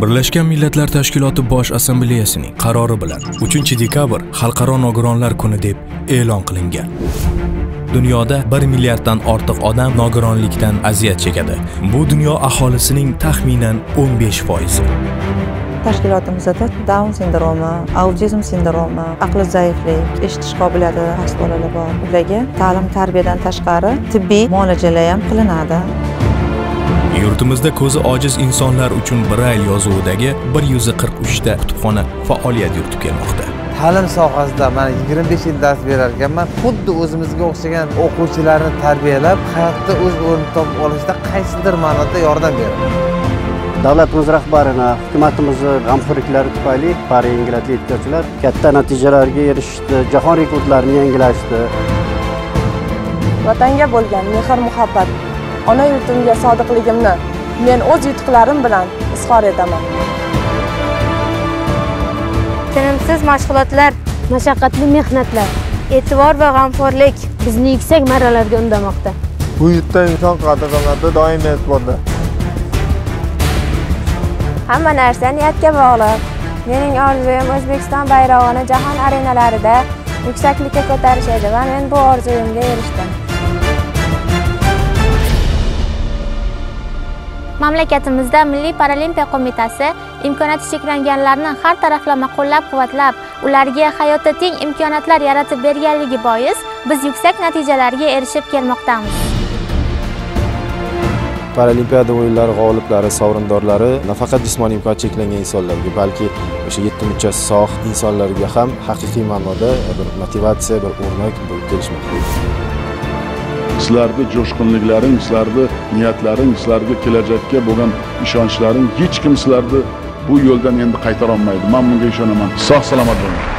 Birlashgan Millatlar Tashkiloti Bosh Assambleyasining qarori bilan 3-dekabr Xalqaro nogironlar kuni deb e'lon qilingan. Dunyoda 1 milliarddan ortiq odam nogironlikdan aziyat chekadi. Bu dunyo aholisining taxminan 15%. Tashkilotimizda Down sindromi, autizm sindromi, aqli zaiflik, eshitish qobiliyati past bolalar bor. Ularga ta'lim-tarbiyadan tashqari tibbiy muolajalar ham qilinadi. Yurtimizda ko'zi ojiz insonlar uchun Braille yozuvidagi 143 ta kutubxona faoliyat yuritib kelmoqda. Ta'lim sohasida men 25 yil dars berar ekanman. Xuddi o'zimizga o'xshagan o'quvchilarni tarbiyalab, hayotda o'z o'rnini topib olishda qaysidir ma'noda yordam beraman. Davlatimiz rahbarini, hukumatimizni g'amxo'rliklari tufayli paraenglatli yetkazuvchilar katta natijalarga erishdi, jahon rekordlarini yangilashdi. Vatanga bo'lgan mehr-muhabbat, ona yurtimga sodiqligimni men o'z yutuqlarim bilan izhor etaman. Tinimsiz mashg'ulotlar, mashaqqatli mehnatlar, e'tibor va g'amxo'rlik bizni yuksak marralarga undamoqda. Bu yurtda inson qadr-qimmatli doim e'tiborda. Hamma narsa niyatga bog'liq. Mening orzuyim O'zbekiston bayrog'ini jahon arenalarida yuksaklikka ko'tarish edi va men bu orzuyimga erishdim. Mamlakatimizda Milliy paralimpiya qo'mitasi imkoniyati cheklanganlarni har taraflama qo'llab-quvvatlab, ularga hayotda teng imkoniyatlar yaratib berganligi bois biz yuksak natijalarga erishib kelmoqdamiz. Paralimpiada o'yinlari g'oliblari, sovrindorlari nafaqat jismoniy imkoniyati cheklangan insonlarga, balki o'sha yetti muchasi sog' insonlarga ham haqiqiy ma'noda bir motivatsiya, bir o'rnak bo'lib kelishmoqda. Sizlarga jo'shqinliklaring, sizlarga niyatlaring, sizlarga kelajakka bo'lgan ishonchlaring hech kim sizlarni bu yo'ldan endi qaytara olmaydi. Men bunga ishonaman. Sog' salomat bo'ling.